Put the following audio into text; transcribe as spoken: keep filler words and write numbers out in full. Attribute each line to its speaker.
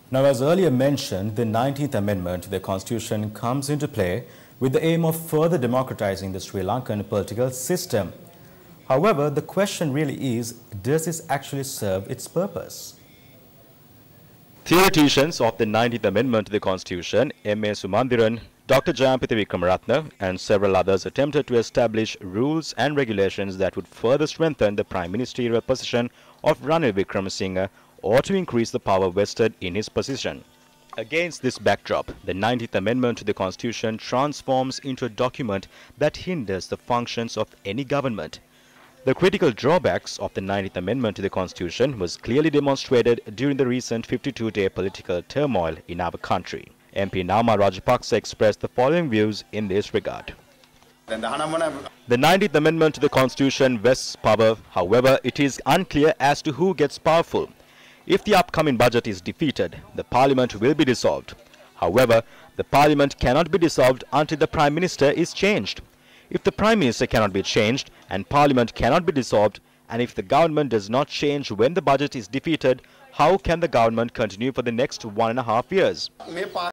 Speaker 1: Now, as earlier mentioned, the nineteenth Amendment to the Constitution comes into play with the aim of further democratizing the Sri Lankan political system. However, the question really is, does this actually serve its purpose? Theoreticians of the nineteenth Amendment to the Constitution, M A Sumandiran, Doctor Jayampathy Vikramaratne and several others attempted to establish rules and regulations that would further strengthen the prime ministerial position of Ranil Wickremesinghe or to increase the power vested in his position. Against this backdrop, the nineteenth Amendment to the Constitution transforms into a document that hinders the functions of any government. The critical drawbacks of the nineteenth Amendment to the Constitution was clearly demonstrated during the recent fifty-two day political turmoil in our country. M P Nama Rajapaksa expressed the following views in this regard. The nineteenth Amendment to the Constitution vests power, however, it is unclear as to who gets powerful. If the upcoming budget is defeated, the Parliament will be dissolved. However, the Parliament cannot be dissolved until the Prime Minister is changed. If the Prime Minister cannot be changed and Parliament cannot be dissolved, and if the government does not change when the budget is defeated, how can the government continue for the next one and a half years?